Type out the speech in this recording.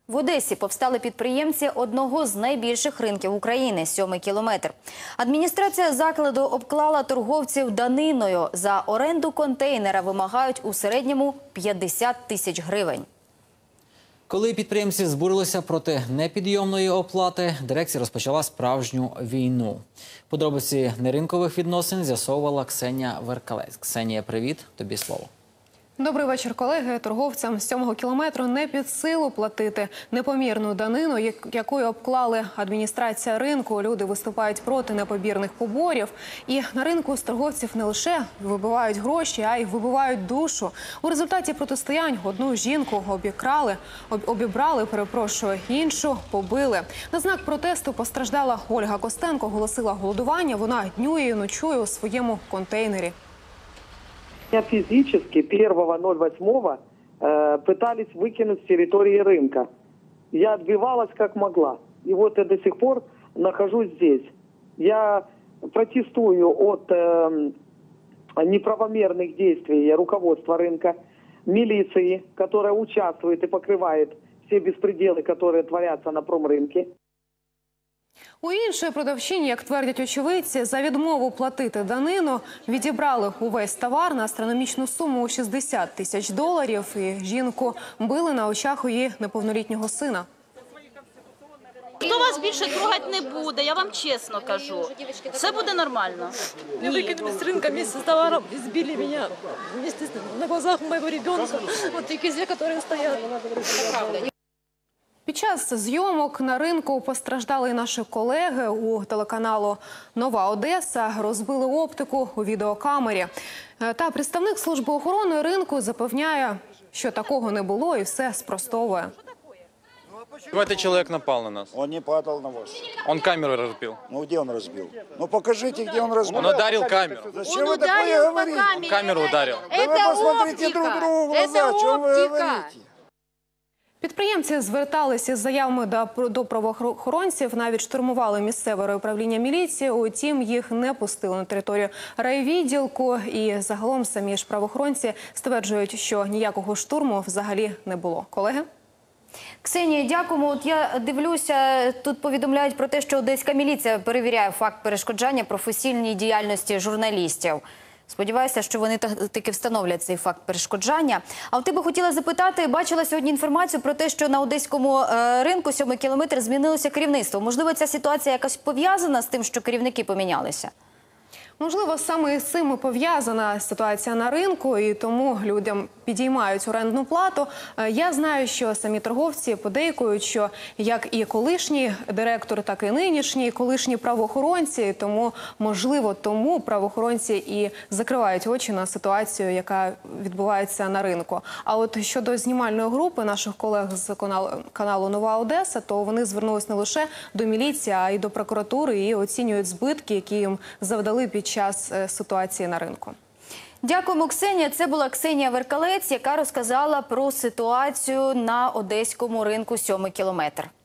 В Одесі повстали підприємці одного з найбільших ринків України – 7-й кілометр. Адміністрація закладу обклала торговців даниною. За оренду контейнера вимагають у середньому 50 тисяч гривень. Коли підприємці збурилися проти непідйомної оплати, дирекція розпочала справжню війну. Подробиці неринкових відносин з'ясовувала Ксенія Веркалець. Ксенія, привіт, тобі слово. Добрий вечір, колеги. Торговцям з 7-го кілометру не під силу платити непомірну данину, якою обклали адміністрація ринку. Люди виступають проти непомірних поборів. І на ринку з торговців не лише вибивають гроші, а й вибивають душу. У результаті протистоянь одну жінку обібрали, іншу побили. На знак протесту постраждала Ольга Костенко, оголосила голодування. Вона днює і ночує у своєму контейнері. Меня физически 1.08 пытались выкинуть с территории рынка. Я отбивалась как могла. И вот я до сих пор нахожусь здесь. Я протестую от неправомерных действий руководства рынка, милиции, которая участвует и покрывает все беспределы, которые творятся на промрынке. У іншої продавчині, як твердять очевидці, за відмову платити данину відібрали увесь товар на астрономічну суму у 60 тисяч доларів. І жінку били на очах у її неповнолітнього сина. Хто вас більше трогати не буде, я вам чесно кажу. Все буде нормально. Меня выкинули с рынка вместе с товаром, избили меня вместе на глазах моего ребенка. Вот те кизли, которые стоят. Під час зйомок на ринку постраждали і наші колеги у телеканалу «Нова Одеса», розбили оптику у відеокамері. Та представник служби охорони ринку запевняє, що такого не було і все спростовує. Этот человек напал на нас. Он не падал на вас. Он камеру разбил. Ну где он разбил? Ну покажите, где он разбил. Он ударил камеру. Зачем вы такое говорите? Он камеру ударил. Да вы посмотрите друг другу в глаза, о чем вы говорите? Підприємці зверталися з заявами до правоохоронців, навіть штурмували місцеве управління міліції. Утім, їх не пустили на територію райвідділку. І загалом самі ж правоохоронці стверджують, що ніякого штурму взагалі не було. Колеги? Ксенія, дякуємо. От я дивлюся, тут повідомляють про те, що одеська міліція перевіряє факт перешкоджання професійній діяльності журналістів. Сподіваюся, що вони таки встановлять цей факт перешкоджання. А от ти би хотіла запитати, бачила сьогодні інформацію про те, що на одеському ринку 7-й кілометр змінилося керівництво. Можливо, ця ситуація якось пов'язана з тим, що керівники помінялися? Можливо, саме з цим пов'язана ситуація на ринку, і тому людям підіймають орендну плату. Я знаю, що самі торговці подейкують, що як і колишній директор, так і нинішні, колишні правоохоронці, тому, можливо, тому правоохоронці і закривають очі на ситуацію, яка відбувається на ринку. А от щодо знімальної групи наших колег з каналу «Нова Одеса», то вони звернулись не лише до міліції, а й до прокуратури і оцінюють збитки, які їм завдали під час ситуації на ринку. Дякуємо, Ксенія. Це була Ксенія Веркалець, яка розказала про ситуацію на одеському ринку 7-й кілометр.